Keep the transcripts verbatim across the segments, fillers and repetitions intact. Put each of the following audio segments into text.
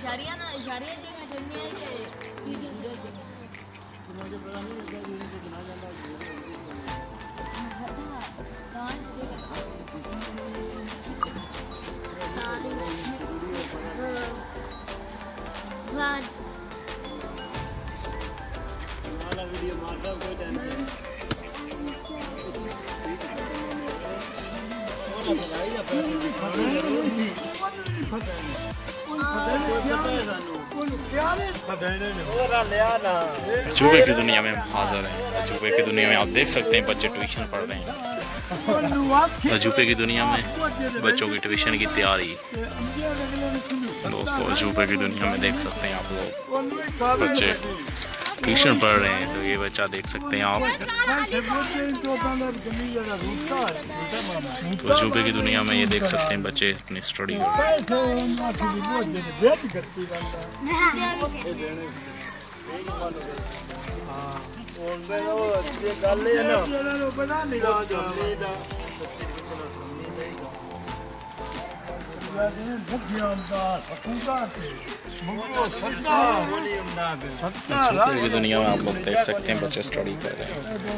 इशारिया ना इशारिया जगह चलनी है कि मुझे पता नहीं है ये इनको बना जाता है वाह वाला वीडियो मारता कोई टेंशन अजूबे की दुनिया में हाजिर है। अजूबे की दुनिया में आप देख सकते हैं बच्चे ट्यूशन पढ़ रहे हैं। अजूबे की दुनिया में बच्चों की ट्यूशन की तैयारी। दोस्तों अजूबे की दुनिया में देख सकते हैं आप लोग बच्चे ट्यूशन पढ़ रहे हैं। तो ये बच्चा देख सकते हैं आप। तो अजूबे की दुनिया में ये देख सकते हैं बच्चे अपनी स्टडी कर रहे हैं। अजूबे की दुनिया में आप लोग देख सकते हैं बच्चे स्टडी कर रहे हैं।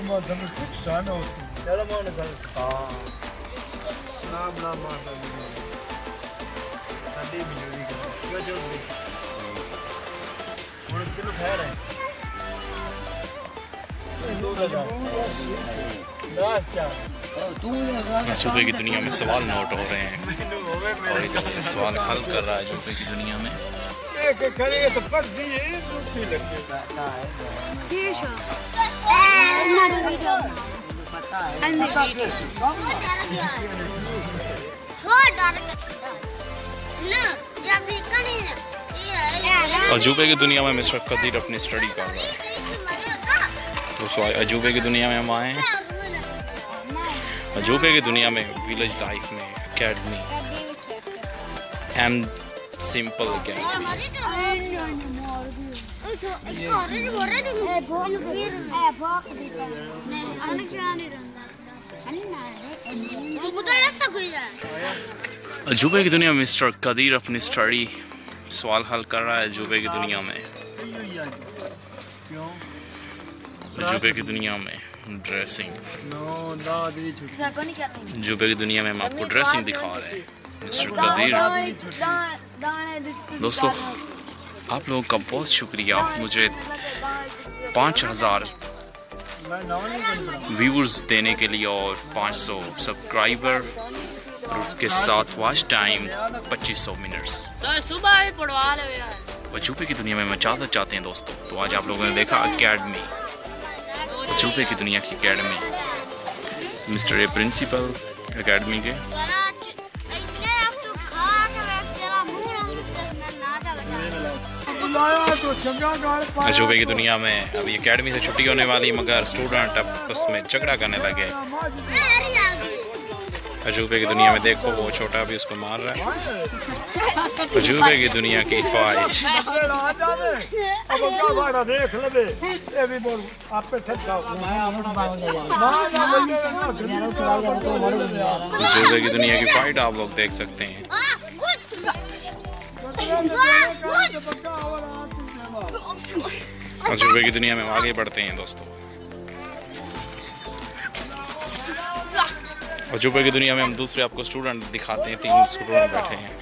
अजूबे की दुनिया में सवाल नोट हो रहे हैं और इधर सवाल हल कर रहा है अजूबे की दुनिया में। अजूबे की दुनिया में मिस्टर कदीर अपनी स्टडी कर रहा है। तो अजूबे की दुनिया में हम आए हैं। अजूबे की दुनिया में विलेज लाइफ में एकेडमी एम सिंपल अजूबे की दुनिया में मिस्टर कदीर अपनी स्टडी सवाल हल कर रहा है। अजूबे की दुनिया में अजूबे की दुनिया में ड्रेसिंग। अजूबे की दुनिया में हम आपको ड्रेसिंग दिखा रहे हैं मिस्टर कदीर। दोस्तों आप लोगों का बहुत शुक्रिया मुझे पाँच हजार व्यूअर्स देने के लिए और पाँच सौ सब्सक्राइबर और उसके साथ वॉच टाइम पच्चीस सौ मिनट्स। अजूबे की दुनिया में हम इजाज़त चाहते हैं दोस्तों। तो आज आप लोगों ने देखा एकेडमी, अजूबे की दुनिया की academy, mister A principal academy के। अजूबे की दुनिया में अभी एकेडमी से छुट्टी होने वाली मगर स्टूडेंट अब उसमें झगड़ा करने लगे। अजूबे की दुनिया में देखो वो छोटा भी उसको मार रहा है। अजूबे की दुनिया की ख्वाहिश। अजूबे की दुनिया की फाइट आप लोग देख सकते हैं। अजूबे की दुनिया में आगे बढ़ते हैं दोस्तों। अजूबे की दुनिया में हम दूसरे आपको स्टूडेंट दिखाते हैं। तीन स्टूडेंट बैठे हैं।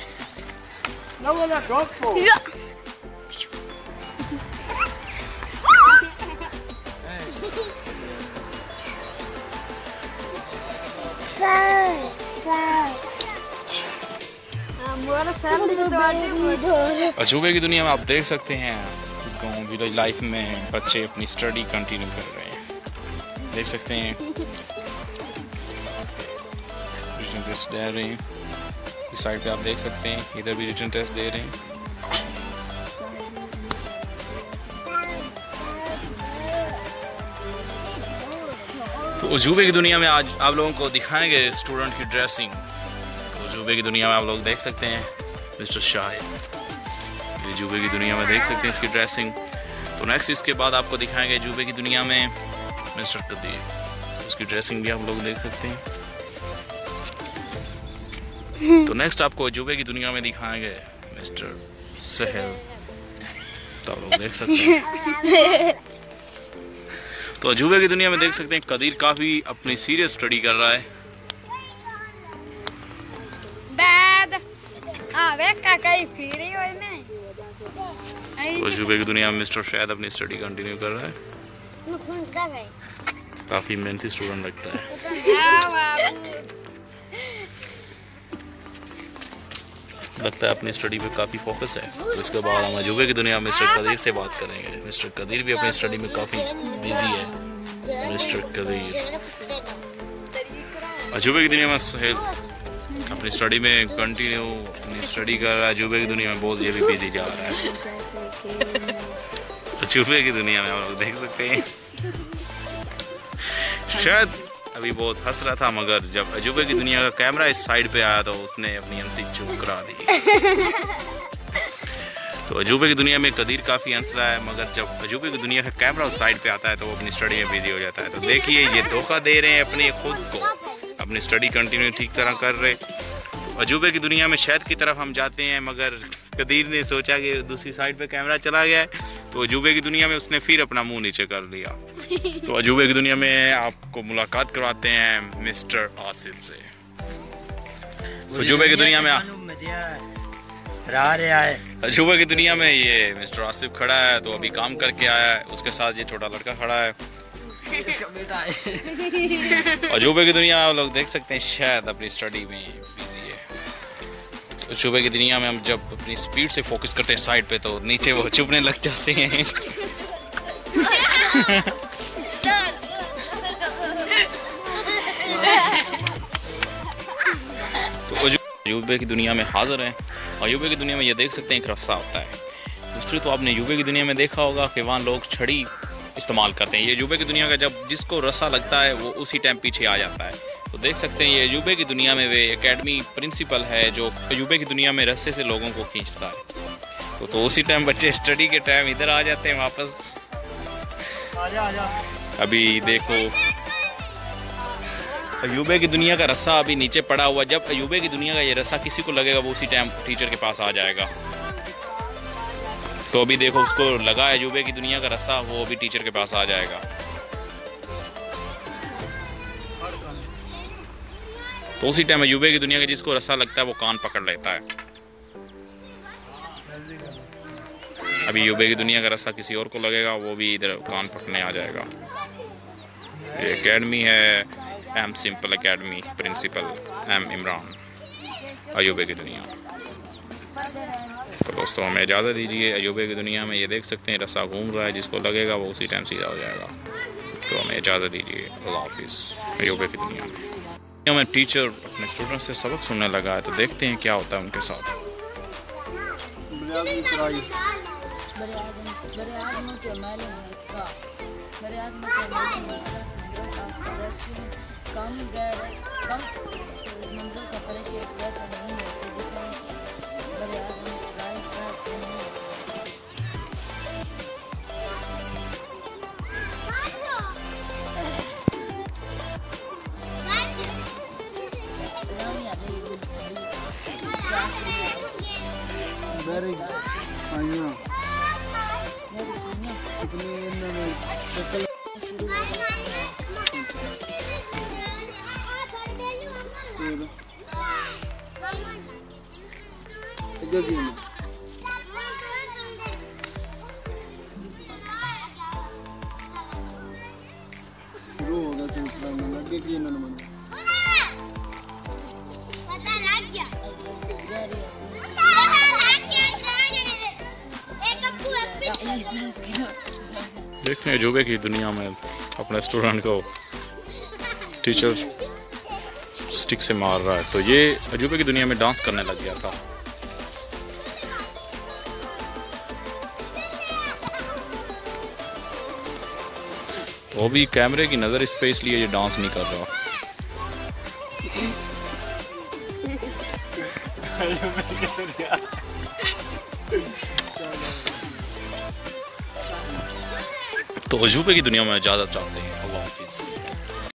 अजूबे की दुनिया में आप देख सकते हैं गाँव विलेज लाइफ में बच्चे अपनी स्टडी कंटिन्यू कर रहे हैं। देख सकते हैं रिटन टेस्ट दे रहे हैं। इस साइड पे आप देख सकते हैं इधर भी रिटन टेस्ट दे रहे हैं। तो अजूबे की दुनिया में आज आप लोगों को दिखाएंगे स्टूडेंट की ड्रेसिंग। तो अजूबे की दुनिया में आप लोग देख सकते हैं मिस्टर शाहिद। अजूबे की दुनिया में देख सकते हैं इसकी ड्रेसिंग। तो नेक्स्ट इसके बाद आपको दिखाएंगे अजूबे की दुनिया में मिस्टर कदीर। तो उसकी ड्रेसिंग भी आप लोग देख सकते हैं। तो नेक्स्ट आपको अजूबे की दुनिया में दिखाएंगे मिस्टर सहल, तो आप लोग देख सकते हैं। तो अजूबे की दुनिया में देख सकते हैं कदीर काफी अपनी सीरियस स्टडी कर रहा है। तो अजूबे की दुनिया में मिस्टर शायद अपनी स्टडी कंटिन्यू कर रहा है। काफी मेहनती स्टूडेंट लगता है। लगता है अपनी स्टडी पे काफ़ी फोकस है। तो इसके बाद हम अजूबे की दुनिया में मिस्टर कदीर से बात करेंगे। मिस्टर कदीर भी अपनी स्टडी में काफ़ी बिजी है। मिस्टर कदीर अजूबे की दुनिया में सुहेल अपनी स्टडी में कंटिन्यू अपनी स्टडी कर रहा है। अजूबे की दुनिया में बहुत ये भी बिजी जा रहा है। अजूबे की दुनिया में हम लोग देख सकते हैं शायद अभी बहुत हंस रहा था, मगर जब अजूबे की दुनिया का कैमरा इस साइड पे आया तो उसने अपनी हंसी चुप करा दी। तो अजूबे की दुनिया में कदीर काफ़ी हंस रहा है, मगर जब अजूबे की दुनिया का कैमरा उस साइड पे आता है तो वो अपनी स्टडी में बिजी हो जाता है। तो देखिए ये धोखा दे रहे हैं अपने खुद को, अपनी स्टडी कंटिन्यू ठीक तरह कर रहे। अजूबे की दुनिया में शहद की तरफ हम जाते हैं, मगर कदीर ने सोचा कि दूसरी साइड पे कैमरा चला गया है, तो अजूबे की दुनिया में उसने फिर अपना मुंह नीचे कर लिया। तो अजूबे की दुनिया में आपको मुलाकात करवाते हैं मिस्टर आसिफ से। तो अजूबे की दुनिया में अजूबे की दुनिया में ये मिस्टर आसिफ खड़ा है, तो अभी काम करके आया है। उसके साथ ये छोटा लड़का खड़ा है। अजूबे की दुनिया आप लोग देख सकते हैं शायद अपनी स्टडी में बिजी है। अजूबे की दुनिया में हम जब अपनी स्पीड से फोकस करते हैं साइड पे तो नीचे वो चुभने लग जाते हैं। तो अजूबे की दुनिया में हाजिर हैं। अजूबे की दुनिया में ये देख सकते हैं एक रस्सा होता है। दूसरी तो आपने अजूबे की दुनिया में देखा होगा कि वहाँ लोग छड़ी इस्तेमाल करते हैं। ये अजूबे की दुनिया का जब जिसको रस्सा लगता है वो उसी टाइम पीछे आ जाता है। तो देख सकते हैं ये अजूबे की दुनिया में वे एकेडमी प्रिंसिपल है जो अजूबे की दुनिया में रस्से से लोगों को खींचता है। तो, तो उसी टाइम बच्चे स्टडी के टाइम इधर आ जाते हैं वापस। आजा आजा। अभी देखो अजूबे की दुनिया का रस्सा अभी नीचे पड़ा हुआ। जब अजूबे की दुनिया का ये रस्सा किसी को लगेगा वो उसी टाइम टीचर के पास आ जाएगा। तो अभी देखो उसको लगा है अजूबे की दुनिया का रस्सा, वो अभी टीचर के पास आ जाएगा। तो उसी टाइम अजूबे की दुनिया का जिसको रस्सा लगता है वो कान पकड़ लेता है। अभी अजूबे की दुनिया का रस्सा किसी और को लगेगा वो भी इधर कान पकड़ने आ जाएगा। ये एकेडमी है M simple academy, principal M Imran, अजूबे की दुनिया। तो दोस्तों हमें इजाज़त दीजिए। अजूबे की दुनिया में ये देख सकते हैं रस्सा घूम रहा है, जिसको लगेगा वो उसी टाइम सीधा हो जाएगा। तो हमें इजाज़त दीजिए। अल्लाह हाफिज़। अजूबे की दुनिया में में टीचर अपने स्टूडेंट से सबक सुनने लगा है, तो देखते हैं क्या होता है उनके साथ। Very आइया कितने इनमें शक्ल इधर भी है। रो होगा सिलसिला में लगे कि इन्होंने मना देखते हैं अजूबे की दुनिया में अपने स्टूडेंट को टीचर स्टिक से मार रहा है। तो ये अजूबे की दुनिया में डांस करने लग गया था। तो अभी कैमरे की नज़र इस पे इसलिए ये डांस नहीं कर रहा। तो अजूबे की दुनिया में इजाज़त चाहते हैं। अल्लाह हाफिज़।